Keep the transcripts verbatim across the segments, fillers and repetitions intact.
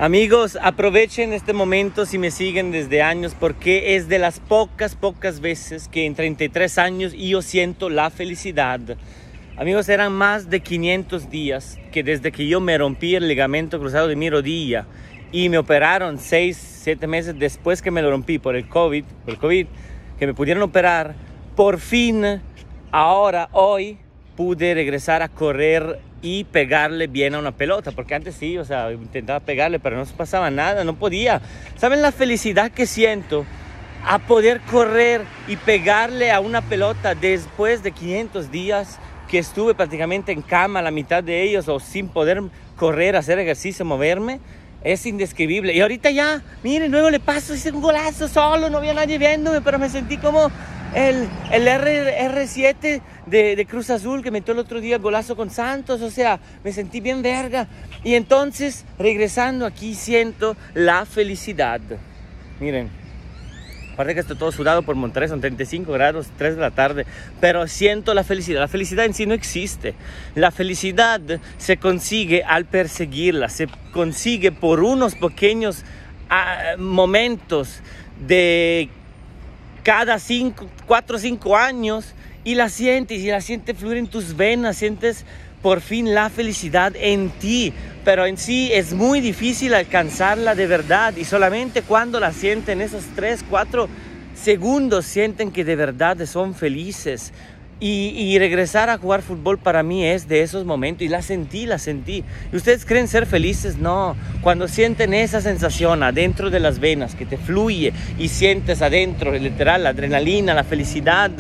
Amigos, aprovechen este momento si me siguen desde años, porque es de las pocas, pocas veces que en treinta y tres años yo siento la felicidad. Amigos, eran más de quinientos días que desde que yo me rompí el ligamento cruzado de mi rodilla y me operaron seis, siete meses después que me lo rompí por el COVID, por el COVID, que me pudieron operar, por fin, ahora, hoy, pude regresar a correr y pegarle bien a una pelota, porque antes sí, o sea, intentaba pegarle, pero no se pasaba nada, no podía. ¿Saben la felicidad que siento a poder correr y pegarle a una pelota después de quinientos días que estuve prácticamente en cama, la mitad de ellos, o sin poder correr, hacer ejercicio, moverme? Es indescribible. Y ahorita ya, miren, luego le paso, hice un golazo solo, no había nadie viéndome, pero me sentí como el, el R siete de, de Cruz Azul que metió el otro día el golazo con Santos. O sea, me sentí bien verga. Y entonces, regresando aquí, siento la felicidad. Miren, aparte que estoy todo sudado por Monterrey, son treinta y cinco grados, tres de la tarde, pero siento la felicidad. La felicidad en sí no existe. La felicidad se consigue al perseguirla, se consigue por unos pequeños uh, momentos de cada cinco, cuatro o cinco años, y la sientes, y la sientes fluir en tus venas, sientes por fin la felicidad en ti, pero en sí es muy difícil alcanzarla de verdad, y solamente cuando la sienten esos tres, cuatro segundos sienten que de verdad son felices. Y, y regresar a jugar fútbol para mí es de esos momentos, y la sentí, la sentí. ¿Y ustedes creen ser felices? No. Cuando sienten esa sensación adentro de las venas, que te fluye y sientes adentro, literal, la adrenalina, la felicidad,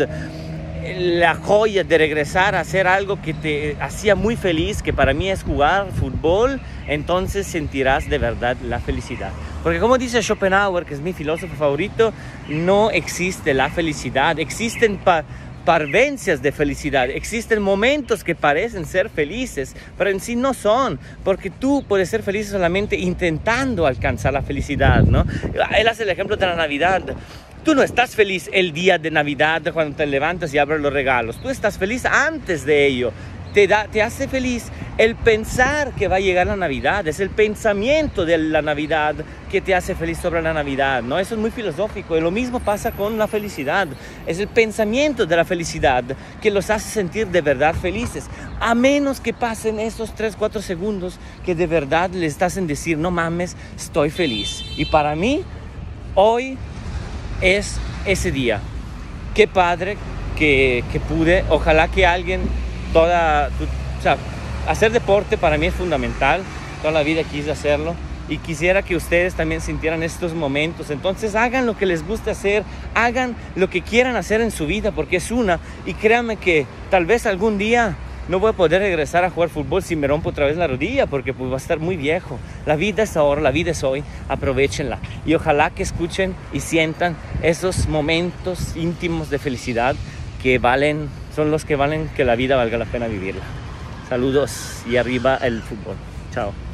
la joya de regresar a hacer algo que te hacía muy feliz, que para mí es jugar fútbol, entonces sentirás de verdad la felicidad. Porque como dice Schopenhauer, que es mi filósofo favorito, no existe la felicidad, existen pa parvencias de felicidad, existen momentos que parecen ser felices, pero en sí no son, porque tú puedes ser feliz solamente intentando alcanzar la felicidad, ¿no? Él hace el ejemplo de la Navidad. Tú no estás feliz el día de Navidad cuando te levantas y abres los regalos. Tú estás feliz antes de ello. Te, da, te hace feliz el pensar que va a llegar la Navidad. Es el pensamiento de la Navidad que te hace feliz sobre la Navidad, ¿no? Eso es muy filosófico. Y lo mismo pasa con la felicidad. Es el pensamiento de la felicidad que los hace sentir de verdad felices. A menos que pasen esos tres, cuatro segundos que de verdad les hacen decir, no mames, estoy feliz. Y para mí, hoy es ese día. Qué padre que, que pude. Ojalá que alguien, toda, tu, o sea, hacer deporte para mí es fundamental. Toda la vida quise hacerlo y quisiera que ustedes también sintieran estos momentos. Entonces hagan lo que les guste hacer, hagan lo que quieran hacer en su vida, porque es una. Y créanme que tal vez algún día no voy a poder regresar a jugar fútbol si me rompo otra vez la rodilla, porque pues va a estar muy viejo. La vida es ahora, la vida es hoy, aprovechenla. Y ojalá que escuchen y sientan esos momentos íntimos de felicidad que valen, son los que valen que la vida valga la pena vivirla. Saludos y arriba el fútbol. Chao.